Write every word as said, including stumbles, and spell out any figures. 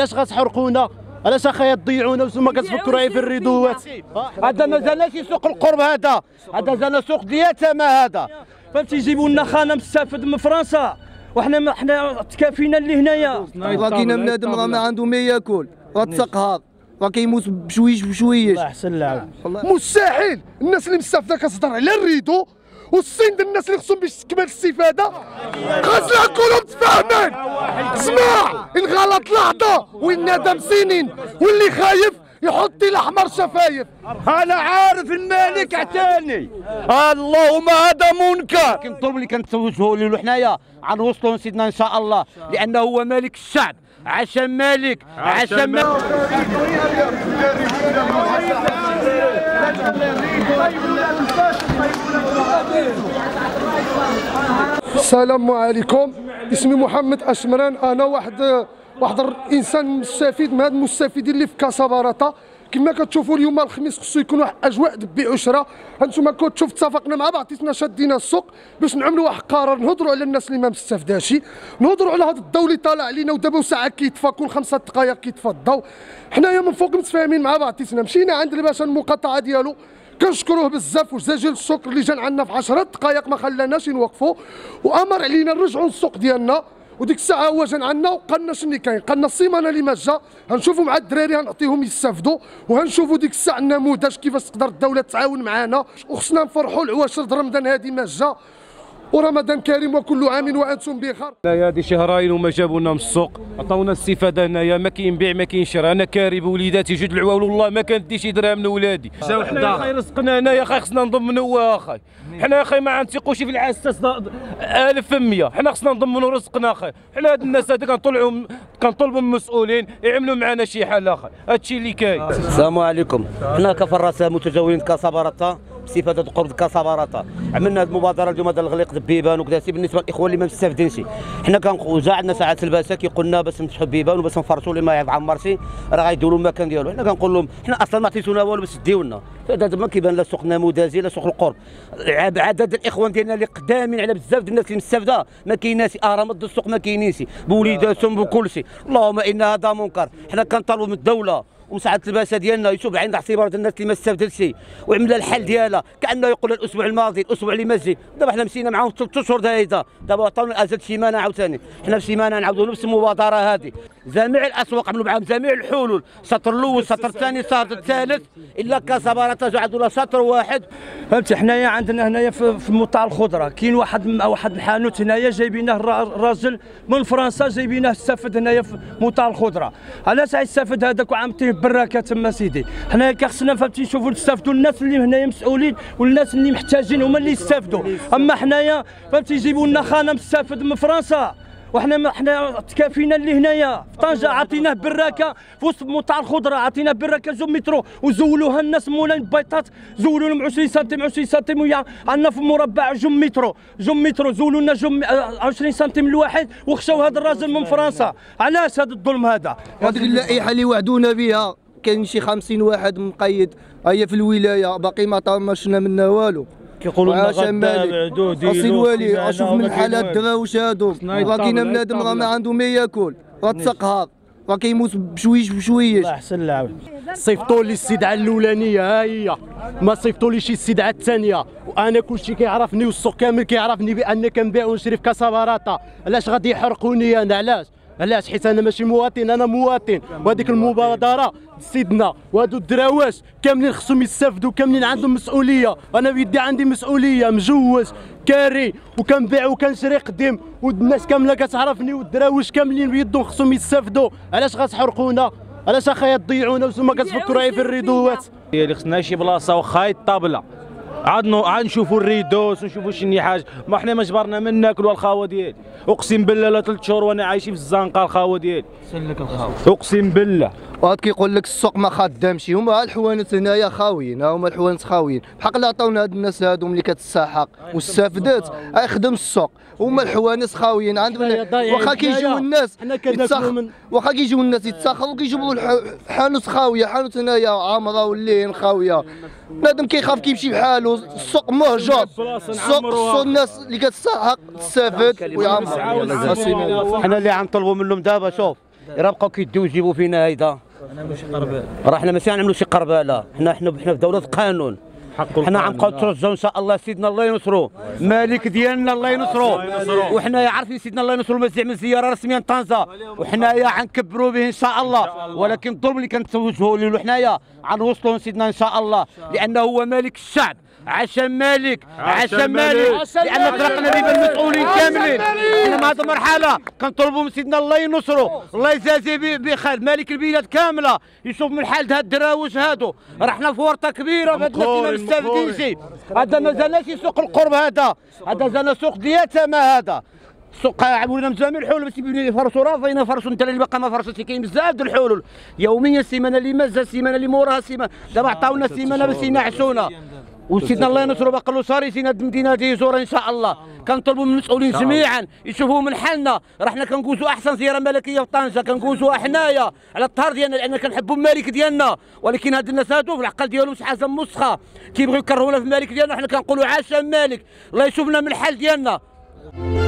علاش غتحرقونا؟ علاش اخايا تضيعونا وانتم كتفكروا غير في الريدوات؟ هذا مازالناش سوق القرب، هذا هذا زال سوق اليتامى هذا، فهمتي؟ يجيبوا لنا خانه مستافد من فرنسا وحنا حنا تكافينا اللي هنايا. راه كاين بنادم راه ما عنده ما ياكل، راه تسقهر، راه كيموت بشويش بشويش. الله يحسن العون. مستحيل الناس اللي مستافده كتهضر على الريدو والصين ديال الناس اللي خصهم باش تكمل الاستفاده. خاصنا نكونوا متفاهمين. اسمع، الغلط لحظه والندم سنين، واللي خايف يحط الاحمر شفايف. انا عارف الملك عتاني، اللهم هذا منكر. كنطلب اللي كنتوجهوا له حنايا غنوصلوا لسيدنا ان شاء الله، لانه هو ملك الشعب. عشان مالك عشان مالك. السلام عليكم، اسمي محمد أشمران. انا واحد واحد الانسان مستفيد من هاد المستفيدين اللي في كاساباراتا. كما كتشوفوا اليوم الخميس خصو يكون واحد اجواء دبي عشره. هانتوما كتشوف اتفقنا مع بعضياتنا شادينا السوق باش نعملوا واحد القرار، نهضروا على الناس اللي ما مستافداش، نهضروا على هذا الضوء اللي طالع علينا ودابا ساعه كيطفى، كل خمسة دقائق كيطفى الضوء. حنايا من فوق متفاهمين مع بعضياتنا، مشينا عند الباشا المقاطعه ديالو كنشكروه بزاف وجزيل الشكر اللي جا عندنا في عشرة دقائق ما خلاناش نوقفوا، وامر علينا نرجعوا للسوق ديالنا. وديك الساعه هو جا عندنا وقالنا شنو كاين، قالنا السيمانه اللي ما جا غنشوفوا مع الدراري غنعطيهم يستافدوا، وغنشوفوا ديك الساعه النموذج كيفاش تقدر الدوله تعاون معنا، وخصنا نفرحوا العواشر رمضان هذه ما جا، ورمضان كريم وكل عام وانتم بخير. هنايا هذه شهرين وما جابونا من السوق، عطاونا الاستفاده هنايا، ما كاين بيع ما كاين شراء. انا كاري بوليداتي جوج العوال والله ما كندي شي درهم من ولادي. جا وحده خاي رزقنا هنايا، خاي خصنا نضمنوا اخاي. حنا اخاي ما غنثقوش في العساس ألف في المية، حنا خصنا نضمنوا رزقنا اخاي. حنا هاد الناس هذا كنطلعوا كنطلبوا من المسؤولين يعملوا معنا شي حل اخاي، هادشي اللي كاين. السلام عليكم، حنا كفراسه متجولين كاساباراتا باستفاده قرب كاساباراتا عملنا هذه المبادره اليوم، هذا الغليق بيبان وكذا بالنسبه للاخوان اللي ما مستافدينش. حنا كنجا عندنا ساعات الباسه كيقولنا باش نفتحوا بيبان وباش نفرشوا اللي ما يعمرش راه غيديروا المكان ديالو. حنا كنقول لهم حنا اصلا ما عطيتونا والو باش تديونا، هذا ما كيبان لا سوق نموذجي لا سوق القرب. عدد الاخوان ديالنا اللي قدامين على بزاف ديال الناس اللي مستافده ما كايناش، اهرامات السوق ما كاينينش بوليداتهم بكل شيء. اللهم ان هذا منكر. حنا كنطالبوا من الدوله ومساعدة الباشا ديالنا يشوف عند اعتبار الناس اللي ما استافدتش ويعمل الحل ديالها، كانه يقول الاسبوع الماضي الاسبوع اللي ما جي. دابا حنا مشينا معاهم ثلاث اشهر دايزه، دابا عطاونا اجل سيمانه عاوتاني. حنا في سيمانه نعاودوا نفس المبادره هذه. جميع الاسواق عملوا معاهم جميع الحلول، الشطر الاول الشطر الثاني الشطر الثالث، الا كاساباراتا جا عندنا شطر واحد. فهمتي؟ حنايا عندنا هنايا في, في مطاع الخضره كاين واحد واحد الحانوت هنايا جايبينه الراجل من فرنسا، جايبينه استافد هنايا في مطاع الخضره. علاش غيستافد هذاك وعامتيه براكه تما سيدي؟ حنايا خصنا فهمتي نشوفوا نستافدوا الناس اللي هنايا مسؤولين والناس اللي محتاجين هما اللي يستافدوا. اما حنايا فهمتي يجيبوا لنا خانه مستافد من فرنسا وحنا حنا تكافينا اللي هنايا في طنجه عطيناه براكه في وسط مطاع الخضره، عطيناه براكه جوج مترو وزولوها الناس مولاي البيطات، زولوا لهم عشرين سنتيم عشرين سنتيم، ويا عندنا في المربع جوج مترو جوج مترو زولوا لنا جوج عشرين سنتيم الواحد وخشاو هذا الراجل من فرنسا. علاش هذا الظلم هذا؟ هذيك اللائحه اللي وعدونا بها كاين شي خمسين واحد مقيد هي في الولايه باقي ما طمشنا منها والو. كيقولوا لنا غدا بعدو ديروا اصل الوالي اشوف من الحالات دراوش هادو، راه كاين بنادم راه ما عنده ما ياكل، راه تسقهر، راه كيموت بشويش بشويش. الله يحسن العون. صيفطوا لي الاستدعاء الاولانيه ها هي، ما صيفطوا لي شي استدعاء الثانيه، وانا كلشي كيعرفني والسوق كامل كيعرفني بان كنبيع ونشري في كاساباراتا. علاش غادي يحرقوني انا؟ علاش؟ علاش؟ حيت انا ماشي مواطن، انا مواطن. وهذيك المبادره سيدنا وهادو الدراواش كاملين خصهم يستافدوا، كاملين عندهم مسؤوليه. انا بيدي عندي مسؤوليه، مجوز كاري وكنبيع وكنشري قديم، والناس كامله كتعرفني والدراوش كاملين بيدهم خصهم يستافدوا. علاش غتحرقونا؟ علاش اخايا تضيعونا وانتم كتفكروا غير في الريدوات؟ هي اللي خصنا شي بلاصه واخا الطابله عاد عاد نشوفوا الريدوس ونشوفوا شي حاجه. ما حنا ما جبرنا من ناكلوا الخاوه ديالي، اقسم بالله لا ثلاث شهور وانا عايشين في الزنقه الخاوه ديالي. سلك الخاوه اقسم بالله. وهاد كيقول لك السوق ما خدامش، هما الحوانت هنايا خاويين، ها هما الحوانت خاويين، بحق اللي عطاونا هاد الناس هادو ملي كتساحق واستافدات غيخدم السوق، هما الحوانت خاويين. عند واخا كيجيو الناس واخا كيجيو الناس يتساخروا كيجيبوا حانوت خاويه، حانوت هنايا عامره واللين خاويه، بنادم كيخاف كيمشي بحالو، السوق مهجر، السوق الناس اللي كتساحق تستافد ويعمر. حنا اللي غنطلبوا منهم دابا شوف راه بقاو كيديو يجيبوا فينا هيدا. راه حنا ماشي غنعملوا شي قرباله، حنا حنا حنا في دوله قانون. حنا غنبقاو نترجاو ان شاء الله سيدنا الله ينصرو، مالك ديالنا الله ينصرو، وحنايا عارفين سيدنا الله ينصرو ما يعمل زياره رسميه لطنجه، وحنايا غنكبروا به ان شاء الله، ولكن الظلم اللي كنتوجهوا له حنايا غنوصلوا سيدنا ان شاء الله، لانه هو مالك الشعب. عشان مالك عشان مالك لان طرقنا به المسؤولين كاملين. حنا مع هذه المرحله كنطلبوا من سيدنا الله ينصرو، الله يجازيه بخير، مالك البلاد كامله يشوف من حال هاد الدراوش هادو. راه حنا في ورطه كبيره بهاد الناس اللي ما مستافدينش. هذا مازالناش سوق القرب، هذا هذا زال سوق اليتامى، هذا سوق عملنا من جميع الحلول باش يفرشوا رافينا فرشوا. انت اللي باقا ما فرشتش، كاين بزاف د الحلول يوميا، السيمانه اللي مازال، السيمانه اللي موراها، السيمانه دابا عطاونا السيمانه باش ينعشونا. وسيدنا الله ينصرو باقي له صاريين هاد المدينه هادي يزورها ان شاء الله. كنطلبوا من المسؤولين جميعا يشوفوا من حالنا، راه حنا كنقوزوا احسن زياره ملكيه في طنجه، كنقوزوها حنايا على الطهر ديالنا لان كنحبوا الملك ديالنا، ولكن هاد الناس هادو في العقل ديالهم شي حاجه مسخه، كيبغيو يكرهونا في الملك ديالنا. حنا كنقولوا عاش الملك، الله يشوفنا من الحال ديالنا.